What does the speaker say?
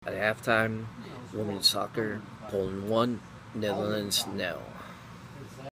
At halftime, women's soccer, Poland 1, Netherlands 0.